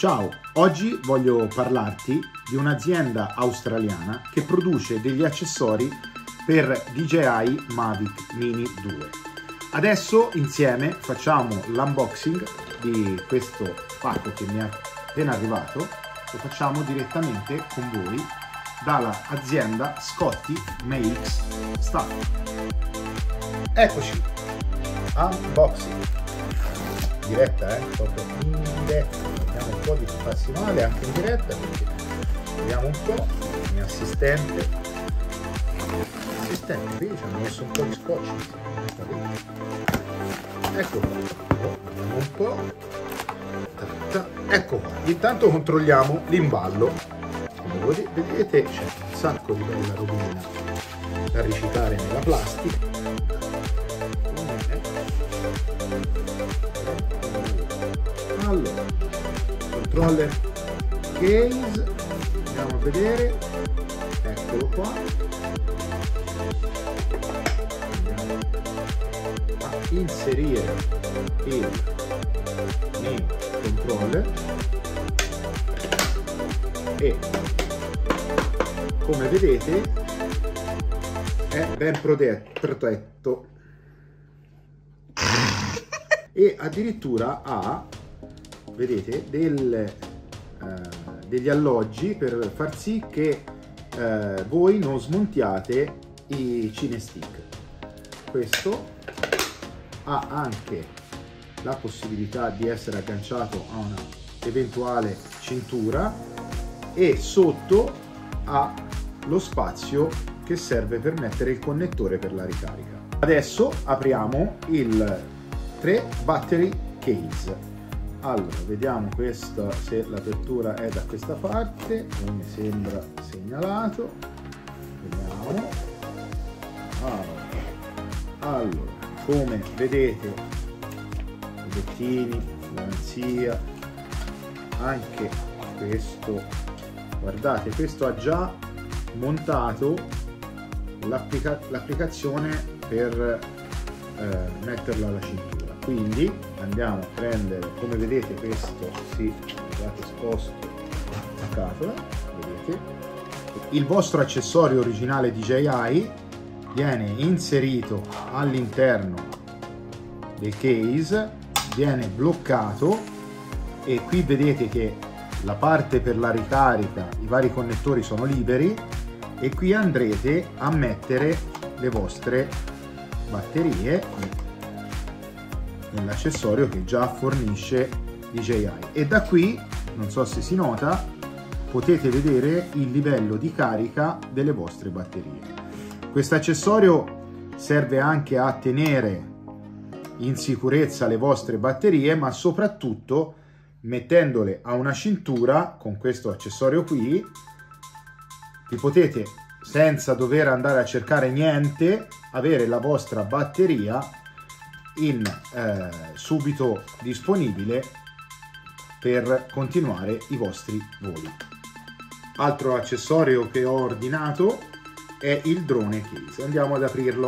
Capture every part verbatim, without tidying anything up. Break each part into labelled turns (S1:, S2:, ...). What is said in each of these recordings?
S1: Ciao, oggi voglio parlarti di un'azienda australiana che produce degli accessori per D J I Mavic Mini due. Adesso insieme facciamo l'unboxing di questo pacco che mi è appena arrivato. Lo facciamo direttamente con voi dalla azienda Scotty Makes Stuff. Eccoci, unboxing. Diretta, eh? Proprio in diretta. Vediamo un po' di farsi male anche in diretta, perché vediamo un po'. Il mio assistente. Assistente, vedi, ci hanno messo un po' di scotch. Ecco qua. Vediamo un po'. Ecco qua. Intanto controlliamo l'imballo. Come voi vedete c'è un sacco di bella robina da riciclare nella plastica. Allora, controller case, andiamo a vedere, eccolo qua, andiamo a inserire il mio controller e come vedete è ben protetto e addirittura ha, vedete, del, eh, degli alloggi per far sì che eh, voi non smontiate i cinestick. Questo ha anche la possibilità di essere agganciato a una eventuale cintura e sotto ha lo spazio che serve per mettere il connettore per la ricarica. Adesso apriamo il tre battery case. Allora, vediamo questa, se l'apertura è da questa parte, non mi sembra segnalato. Vediamo. Allora, allora come vedete, i bottini, garanzia, anche questo, guardate, questo ha già montato l'applicazione per eh, metterlo alla cintura. Quindi andiamo a prendere, come vedete questo si, guardate, sposto la scatola, vedete. Il vostro accessorio originale D J I viene inserito all'interno del case, viene bloccato e qui vedete che la parte per la ricarica, i vari connettori sono liberi e qui andrete a mettere le vostre batterie nell'accessorio che già fornisce D J I e da qui, non so se si nota, potete vedere il livello di carica delle vostre batterie. Questo accessorio serve anche a tenere in sicurezza le vostre batterie, ma soprattutto mettendole a una cintura con questo accessorio qui vi potete, senza dover andare a cercare niente, avere la vostra batteria in eh, subito disponibile per continuare i vostri voli. Altro accessorio che ho ordinato è il drone case. Andiamo ad aprirlo.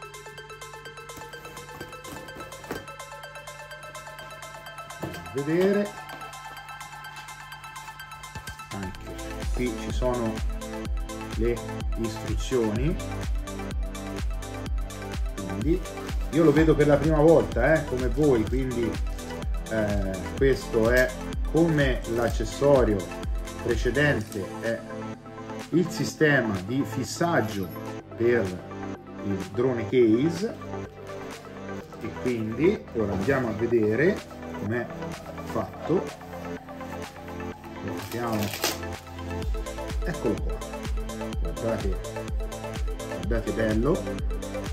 S1: Andiamo a vedere. Anche qui ci sono le istruzioni. Quindi io lo vedo per la prima volta, eh, come voi, quindi eh, questo è come l'accessorio precedente, è il sistema di fissaggio per il drone case e quindi ora andiamo a vedere com'è fatto. Lo mettiamo, eccolo qua, guardate, guardate bello.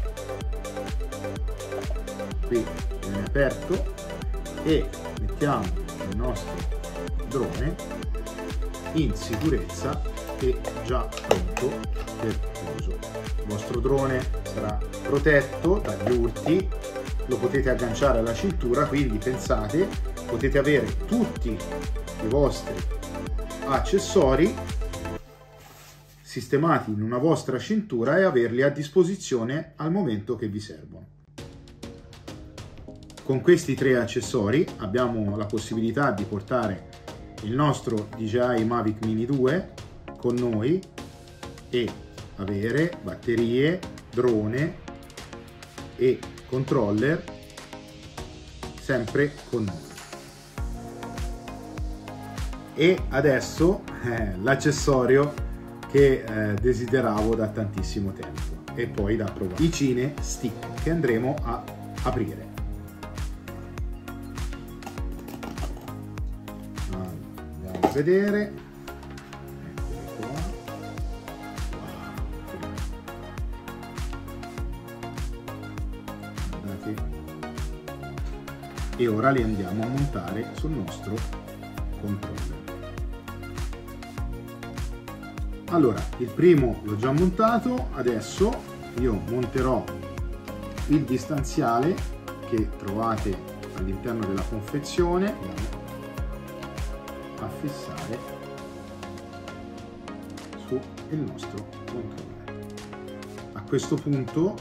S1: Qui viene aperto e mettiamo il nostro drone in sicurezza e già pronto per uso. Il vostro drone sarà protetto dagli urti, lo potete agganciare alla cintura, quindi pensate, potete avere tutti i vostri accessori sistemati in una vostra cintura e averli a disposizione al momento che vi servono. Con questi tre accessori abbiamo la possibilità di portare il nostro D J I Mavic Mini due con noi e avere batterie, drone e controller sempre con noi. E adesso eh, l'accessorio che eh, desideravo da tantissimo tempo e poi da provare, i Cine Stick, che andremo a aprire. Allora, andiamo a vedere. Eccoli qua. Wow. Guardate. E ora li andiamo a montare sul nostro controller. Allora, il primo l'ho già montato, adesso io monterò il distanziale che trovate all'interno della confezione. Andiamo a fissare sul nostro controller. A questo punto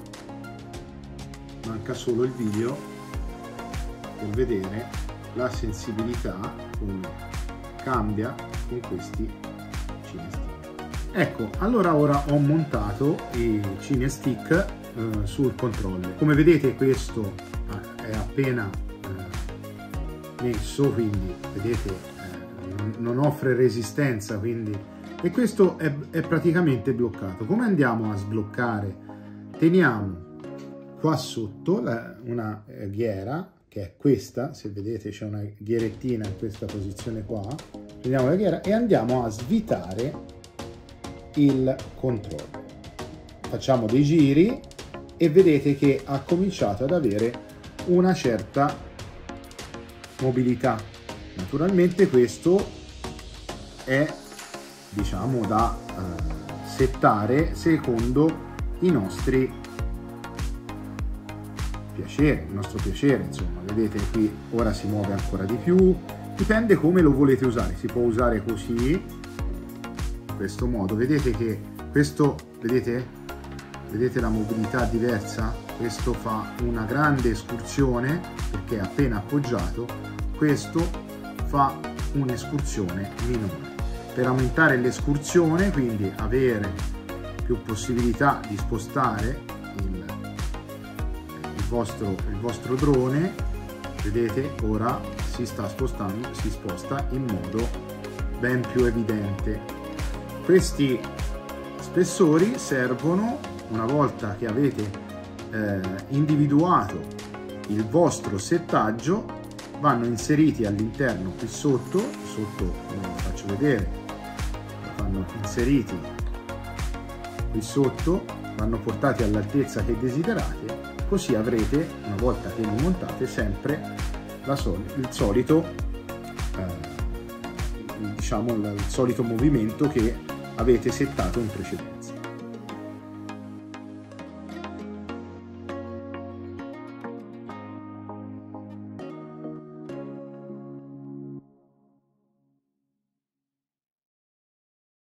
S1: manca solo il video per vedere la sensibilità come cambia con questi Cine Stick. Ecco, allora ora ho montato i Cine Stick eh, sul controller. Come vedete questo eh, è appena eh, messo, quindi vedete eh, non, non offre resistenza, quindi, e questo è, è praticamente bloccato. Come andiamo a sbloccare? Teniamo qua sotto la, una eh, ghiera, che è questa, se vedete c'è una ghierettina in questa posizione qua, prendiamo la ghiera e andiamo a svitare il controller. Facciamo dei giri e vedete che ha cominciato ad avere una certa mobilità. Naturalmente questo è, diciamo, da eh, settare secondo i nostri piacere, il nostro piacere, insomma. Vedete qui ora si muove ancora di più, dipende come lo volete usare. Si può usare così, in questo modo, vedete che questo, vedete vedete la mobilità diversa, questo fa una grande escursione perché è appena appoggiato, questo fa un'escursione minore. Per aumentare l'escursione, quindi avere più possibilità di spostare il Il vostro, il vostro drone, vedete ora si sta spostando, si sposta in modo ben più evidente. Questi spessori servono, una volta che avete eh, individuato il vostro settaggio, vanno inseriti all'interno qui sotto, sotto lo faccio vedere, vanno inseriti qui sotto, vanno portati all'altezza che desiderate. Così avrete, una volta che li montate, sempre la sol il solito eh, diciamo il solito movimento che avete settato in precedenza.